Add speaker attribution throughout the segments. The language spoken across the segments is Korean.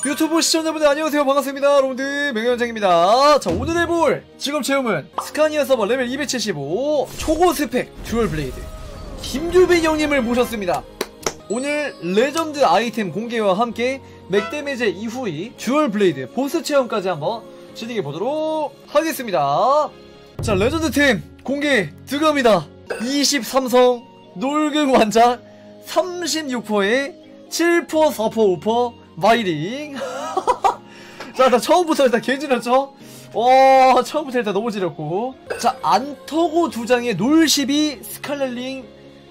Speaker 1: 유튜브 시청자분들 안녕하세요, 반갑습니다. 여러분들 명현장입니다. 자, 오늘 해볼 직업 체험은 스카니아 서버 레벨 275 초고 스펙 듀얼 블레이드 김규빈 형님을 모셨습니다. 오늘 레전드 아이템 공개와 함께 맥데미지 이후의 듀얼 블레이드 보스 체험까지 한번 진행해 보도록 하겠습니다. 자, 레전드 팀 공개 들어갑니다. 23성 놀경 완작 36%에 7%, 4%, 5% 마이링. 자, 일단 처음부터 일단 개지렸죠? 처음부터 일단 너무 지렸고. 자, 안터고 2장에 놀12 스칼렛링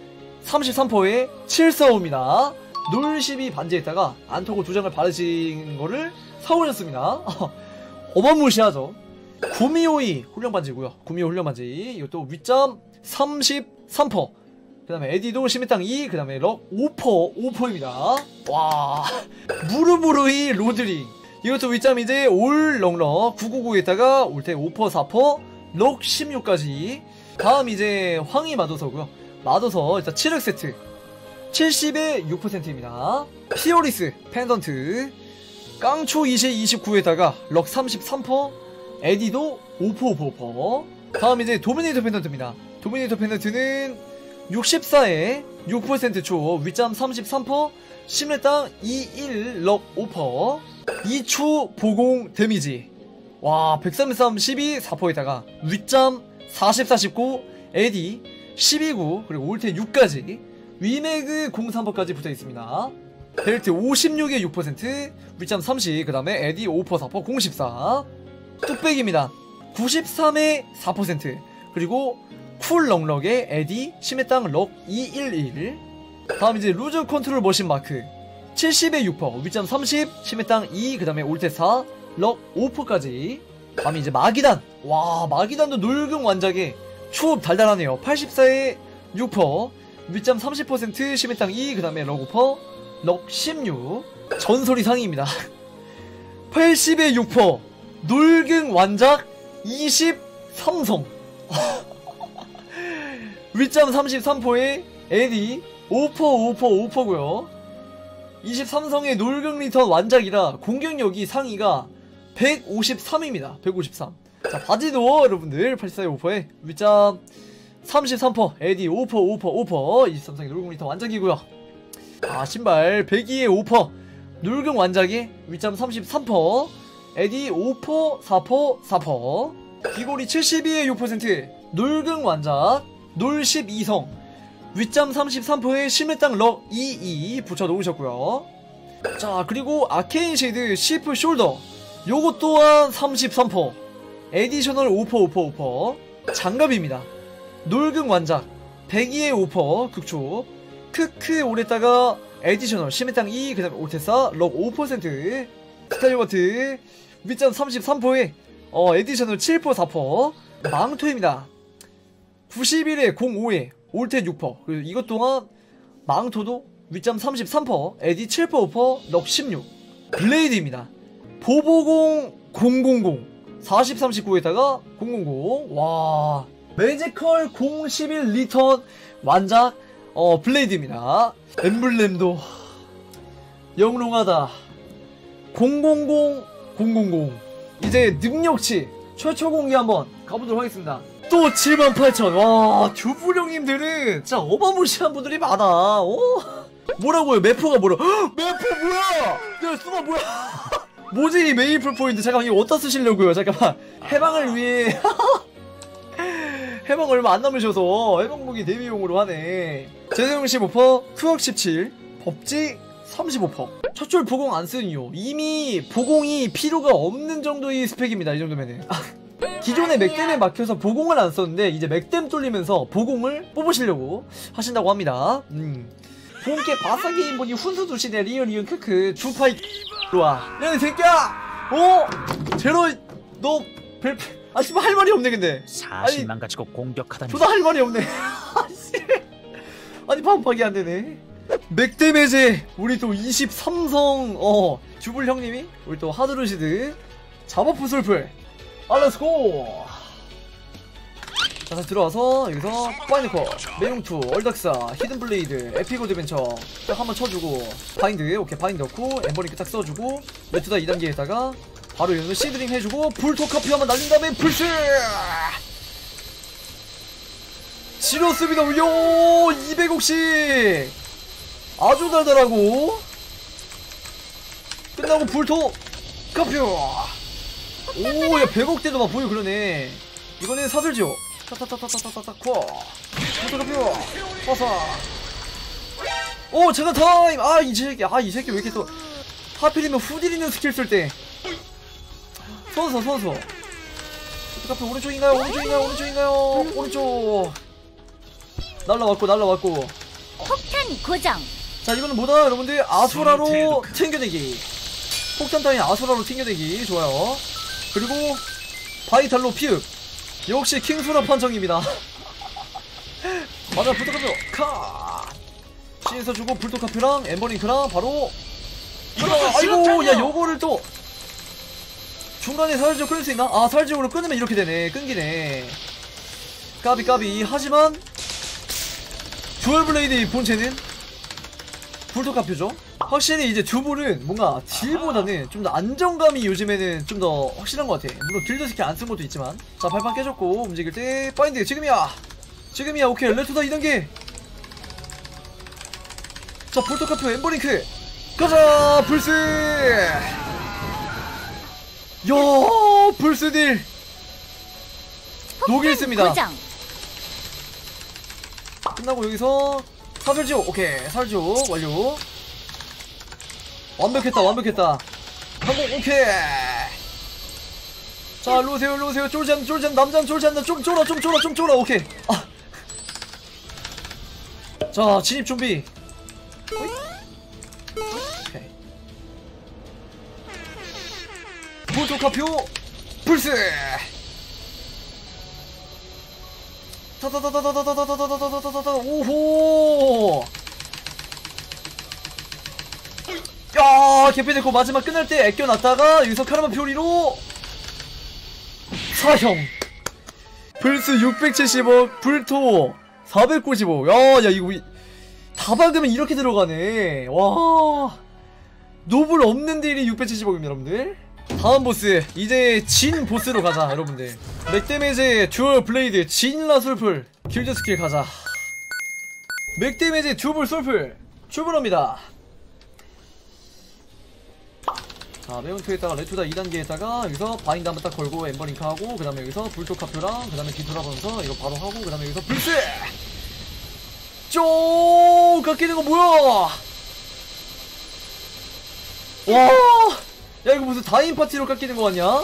Speaker 1: 33%에 745입니다. 놀12 반지에다가 안터고 2장을 바르신 거를 사오셨습니다. 어마무시하죠. 구미호이 훈련 반지고요. 구미호 훈련 반지. 이것도 윗점 33%. 그 다음에 에디도 심해땅 2, 그 다음에 럭 5%입니다. 와, 무르무르이 로드링. 이것도 윗점 이제 올 럭럭 999에다가 올테 5%, 4%, 럭 16까지. 다음 이제 황희 마도서고요. 마도서 일단 7억 세트 70에 6%입니다. 피오리스 펜던트 깡초 20, 29에다가 럭 33%, 에디도 5%. 다음 이제 도미네이터 펜던트입니다. 도미네이터 펜던트는 64에 6% 윗점 33%, 심레땅 21, 럭 5%, 2초 보공 데미지. 와, 133, 12, 4%에다가 윗점 44, 19, 에디 12, 그리고 올테 6까지 위메그 03%까지 붙어있습니다. 벨트 56에 6%, 윗점 30, 그 다음에 에디 5%, 4%, 014. 뚝배기입니다. 93에 4%, 그리고 쿨 럭럭의 에디 심해땅 럭 211. 다음 이제 루즈 컨트롤 머신 마크 70에 6%, 윗점 30, 심해땅 2, 그 다음에 올테 4, 럭 5%까지. 다음 이제 마기단. 와, 마기단도 놀경 완작에 초업 달달하네요. 84에 6%, 윗점 30%, 심해땅 2, 그 다음에 럭 5%, 럭 16. 전설이 상위입니다. 80에 6%, 놀경 완작 23성. 윗점 33%에 에디 5%고요 23성의 놀경 리턴 완작이라 공격력이 상위가 153입니다 153. 자, 바지도 여러분들 84에 5%에 윗점 33%, 에디 5%, 23성의 놀경 리턴 완작이고요. 아, 신발 102에 5%, 놀경 완작이 윗점 33%, 에디 5%, 4%. 귀걸이 72에 6%, 놀경 완작 놀 12성 윗점 33%에 심해땅 럭 22 붙여놓으셨고요. 자, 그리고 아케인 쉐이드 시프 숄더 요것 또한 33%, 에디셔널 5%. 장갑입니다. 놀경 완작 102에 5% 극초 크크 올했다가 에디셔널 심해땅 2, 그 다음에 올테사 럭 5%. 스타일버트 윗점 33%에 에디셔널 7%, 4%. 망토입니다. 91에 05에 올테 6%. 그리고 이것 동안 망토도 윗점 33%, 에디 7%, 5%, 럭 16. 블레이드입니다. 보보공 000 40, 39에다가 000. 와, 매지컬 011 리턴 완작 블레이드입니다. 엠블렘도 영롱하다. 000 이제 능력치 최초 공개 한번 가보도록 하겠습니다. 또 78,000. 와, 듀블 형님들은 진짜 어마무시한 분들이 많아. 뭐라고요? 매프가 뭐라? 매프 뭐야? 야, 수가 뭐야? 뭐지 이 메이플 포인트? 잠깐만, 이거 어디다 쓰시려고요? 잠깐만, 해방을 위해. 해방 얼마 안 남으셔서 해방무기 대비용으로 하네. 재사용 15%, 투역 17, 법지 35%. 첫줄 보공 안 쓰는 이유, 이미 보공이 필요가 없는 정도의 스펙입니다. 이 정도면은. 기존의 맥댐에 막혀서 보공을 안 썼는데 이제 맥댐 뚫리면서 보공을 뽑으시려고 하신다고 합니다. 본께 바사게임 보니 훈수 두시네. 리얼 크크 주파이 좋아. 야, 이 새끼야! 제로 너 아, 씨발 할 말이 없네. 근데
Speaker 2: 사실만 가지고 공격하다니.
Speaker 1: 저도 할 말이 없네. 아니, 반박이 안 되네. 맥데메제 우리 또 23성 주불 형님이 우리 또 하드루시드 잡아프 솔플. 렛츠고. 자, 다시 들어와서 여기서 파이너커, 매용투, 얼닥사, 히든블레이드, 에픽어드벤처 딱 한번 쳐주고 바인드, 오케이 바인드 넣고 엠버링크 딱 써주고 레투다 2단계에다가 바로 여기서 시드링 해주고 불토카피 한번 날린 다음에 불스 지렸습니다. 요 200옥씩 아주 달달하고 끝나고 불토 카피. 오야 100억대도 막 보여. 그러네. 이거는 사슬지요. 타타타타타타타 코 불토 카피 와서 오 잠깐 타임. 아 이 새끼 이 새끼 왜 이렇게 또 하필이면 후딜 있는 스킬 쓸때 선서 불토 카피 오른쪽인가요? 오른쪽 날라왔고
Speaker 3: 폭탄 고정.
Speaker 1: 자 이거는 뭐다 여러분들 아수라로 튕겨내기. 폭탄 따윈 아수라로 튕겨내기 좋아요. 그리고 바이탈로 피읍 역시 킹수라 판정입니다. 맞아 불토카표 카 C에서 주고 불토카표랑 엠버링크랑 바로 아이고 야 요거를 또 중간에 사슬지옥 끊을 수 있나? 아 사슬지옥으로 끊으면 이렇게 되네. 끊기네. 까비 하지만 듀얼블레이드의 본체는 불토카표죠. 확실히 이제 듀블은 뭔가 딜보다는 좀 더 안정감이 요즘에는 좀 더 확실한 것 같아. 물론 딜드 스킬 안 쓴 것도 있지만. 자 발판 깨졌고 움직일 때 파인드 지금이야 오케이 레투다 2단계. 자 불토카표 엠버링크 가자 불스. 야 불스딜 녹일습니다.
Speaker 3: 고정.
Speaker 1: 끝나고 여기서 사슬지옥 오케이 사슬지옥 완료. 완벽했다 항공 오케이. 자 일로오세요 쫄잔 남잔 쫄잔다 좀 쫄아 오케이. 자 진입 준비. 오케이 불토카표 불스 오호. 야 개피데코 마지막 끝날 때 애껴놨다가 여기서 카르마 피오리로 사형. 불스 670억 불토 495. 야 이거 다 박으면 이렇게 들어가네. 와 노블 없는 딜이 670억입니다 여러분들. 다음 보스 이제 진 보스로 가자 여러분들. 맥데메지 듀얼 블레이드 진라 솔플 길드 스킬 가자. 맥데메지 듀얼 솔플 출발합니다. 자 매운투에다가 레투다 2단계에다가 여기서 바인드 한번 딱 걸고 엠버링크하고 그 다음에 여기서 불토카표랑 그 다음에 뒤돌아보면서 이거 바로 하고 그 다음에 여기서 불스 쪼 깎이는 거 뭐야. 와 야 이거 무슨 다인 파티로 깎이는 거 같냐?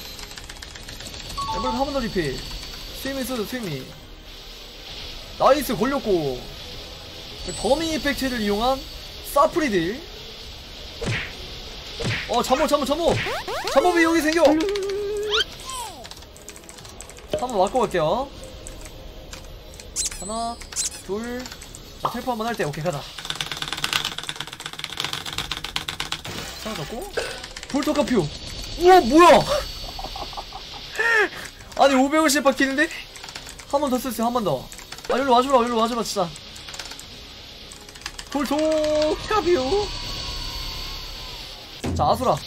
Speaker 1: 엠버링크 한 번 더 리필. 스위밍 써줘 스위밍. 나이스 걸렸고 더미 이펙트를 이용한 사프리딜. 잠몹이 여기 생겨. 한번 맞고 갈게요. 하나 둘. 자 텔포 한번 할 때 오케이 가자. 사라졌고 불토카퓨. 우와 뭐야. 아니 550 박히는데? 한 번 더 쓸게요. 한 번 더. 아 여기로 와주라 진짜. 불토카퓨. 자 아수라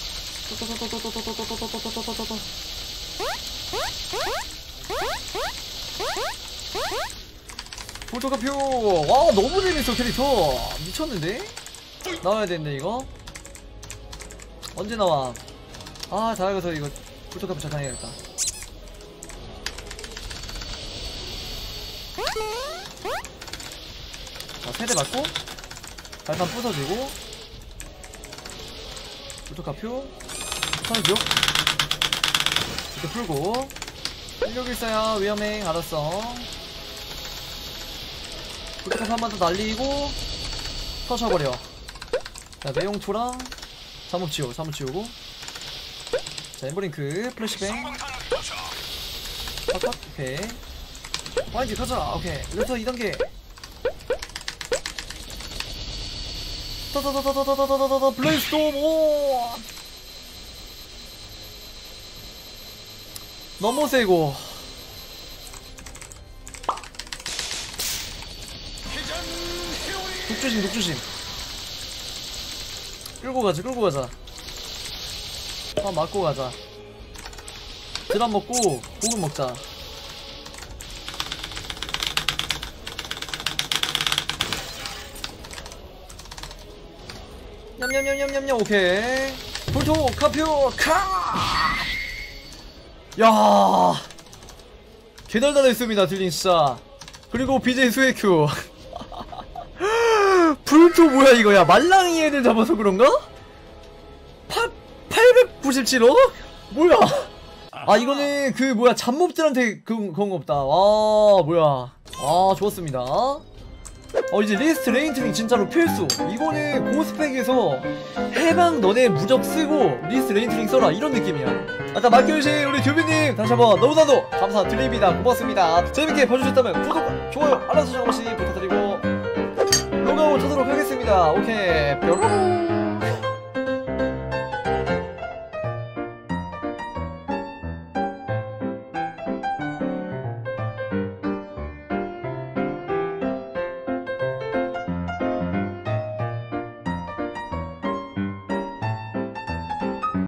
Speaker 1: 불토카표. 와 너무 재밌어 캐릭터. 미쳤는데? 나와야 되는데 이거 언제 나와. 아 다이어서 이거 불토카표 저장해야겠다. 자 세대 맞고 발판 부서지고 불토카표 선지옥 이렇게 풀고 인력 일사야 위험해. 알았어. 불토카표 한 번 더 날리고 터쳐버려. 자 매용투랑 잠못 치우고 자 엠버링크 플래시뱅 컷 오케이 와인지 가자. 오케이 레터 2단계 타타타타타타타타타 블레이스톰. 오 너무 세고 독조심 독조심. 끌고 가자 끌고 가자. 맞고 가자. 드랍 먹고 고급 먹자. 냠냠냠냠냠냠. 오케이. 불토 카표 카. 야 개달달했습니다 딜링 진짜. 그리고 BJ 수에큐. 불토 뭐야 이거야. 말랑이 애들 잡아서 그런가? 897억? 뭐야. 아 이거는 그 뭐야 잡몹들한테 그건가 보다. 와 뭐야. 아 좋았습니다. 이제 리스트 레인트링 진짜로 필수. 이거는 고스펙에서 해방 너네 무적 쓰고 리스트 레인트링 써라 이런 느낌이야. 아까 맡겨주신 우리 듀비님 다시 한번 너무나도 감사드립니다. 고맙습니다. 재밌게 봐주셨다면 구독과 좋아요 알람 설정 한 번씩 부탁드리고 로그아웃 하도록 하겠습니다. 오케이 뾰로롱.